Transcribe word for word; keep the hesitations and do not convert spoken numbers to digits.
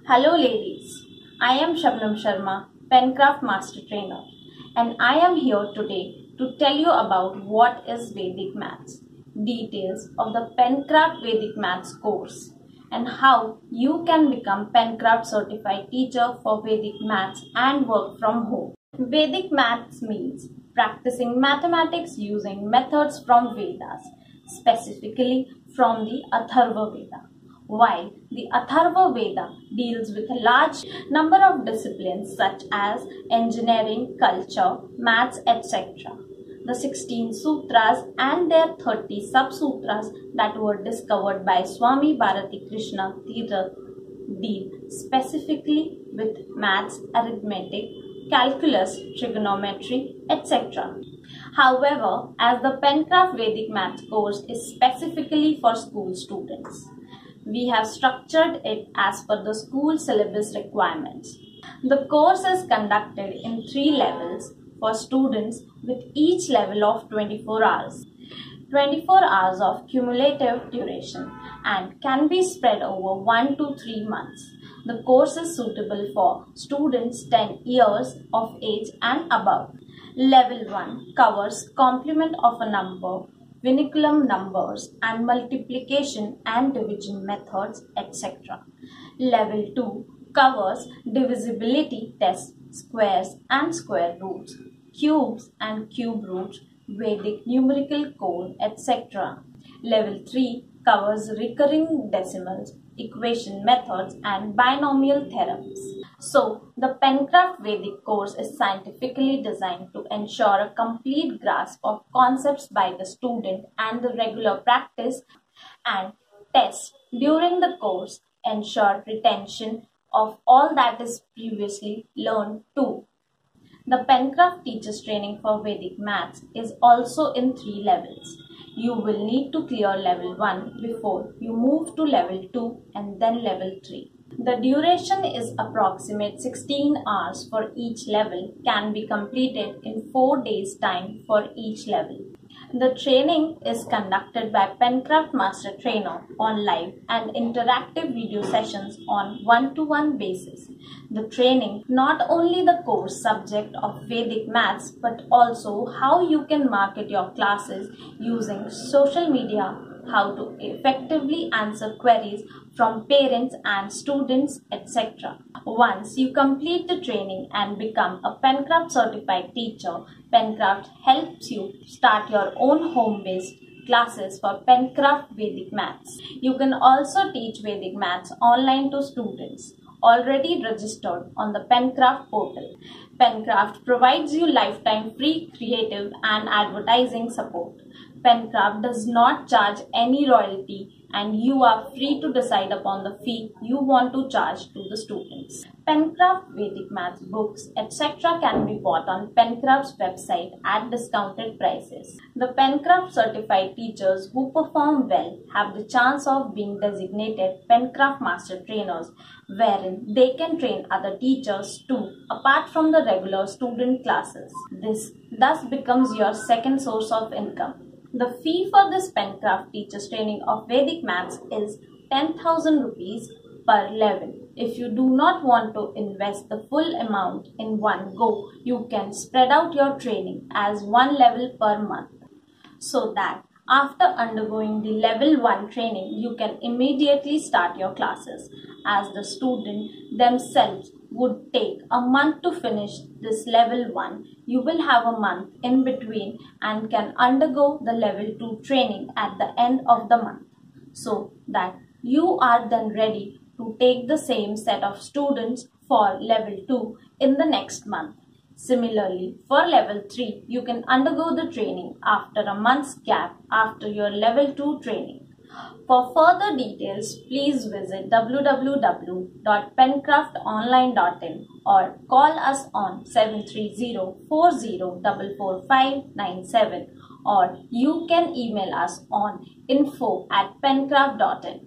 Hello ladies, I am Shabnam Sharma, Pencraft Master Trainer, and I am here today to tell you about what is Vedic Maths, details of the Pencraft Vedic Maths course, and how you can become Pencraft certified teacher for Vedic Maths and work from home. Vedic Maths means practicing mathematics using methods from Vedas, specifically from the Atharva Veda. While the Atharva Veda deals with a large number of disciplines such as engineering, culture, maths, et cetera. The sixteen sutras and their thirty sub-sutras that were discovered by Swami Bharati Krishna Tirtha deal specifically with maths, arithmetic, calculus, trigonometry, et cetera. However, as the Pencraft Vedic Maths course is specifically for school students, we have structured it as per the school syllabus requirements. The course is conducted in three levels for students with each level of twenty-four hours. twenty-four hours of cumulative duration and can be spread over one to three months. The course is suitable for students ten years of age and above. Level one covers complement of a number, vinculum numbers and multiplication and division methods, et cetera. Level two covers divisibility tests, squares and square roots, cubes and cube roots, Vedic numerical code, et cetera. Level three covers recurring decimals, equation methods and binomial theorems. So, the Pencraft Vedic course is scientifically designed to ensure a complete grasp of concepts by the student, and the regular practice and tests during the course ensure retention of all that is previously learned too. The Pencraft Teachers Training for Vedic Maths is also in three levels. You will need to clear level one before you move to level two and then level three. The duration is approximate sixteen hours for each level, can be completed in four days time for each level. The training is conducted by Pencraft Master Trainer on live and interactive video sessions on one-to-one basis. The training not only the course subject of Vedic Maths but also how you can market your classes using social media, how to effectively answer queries from parents and students, et cetera. Once you complete the training and become a Pencraft certified teacher, Pencraft helps you start your own home-based classes for Pencraft Vedic Maths. You can also teach Vedic Maths online to students already registered on the Pencraft portal. Pencraft provides you lifetime free creative and advertising support. Pencraft does not charge any royalty and you are free to decide upon the fee you want to charge to the students. Pencraft Vedic Maths books, et cetera can be bought on Pencraft's website at discounted prices. The Pencraft certified teachers who perform well have the chance of being designated Pencraft Master Trainers, wherein they can train other teachers too, apart from the regular student classes. This thus becomes your second source of income. The fee for this Pencraft Teachers Training of Vedic Maths is ten thousand rupees per level. If you do not want to invest the full amount in one go, you can spread out your training as one level per month, so that after undergoing the level one training, you can immediately start your classes, as the student themselves would take a month to finish this level one. You will have a month in between and can undergo the level two training at the end of the month, so that you are then ready to take the same set of students for level two in the next month. Similarly, for level three, you can undergo the training after a month's gap after your level two training. For further details, please visit w w w dot pencraft online dot in or call us on seven three zero, four zero four four five nine seven, or you can email us on info at pencraft dot in.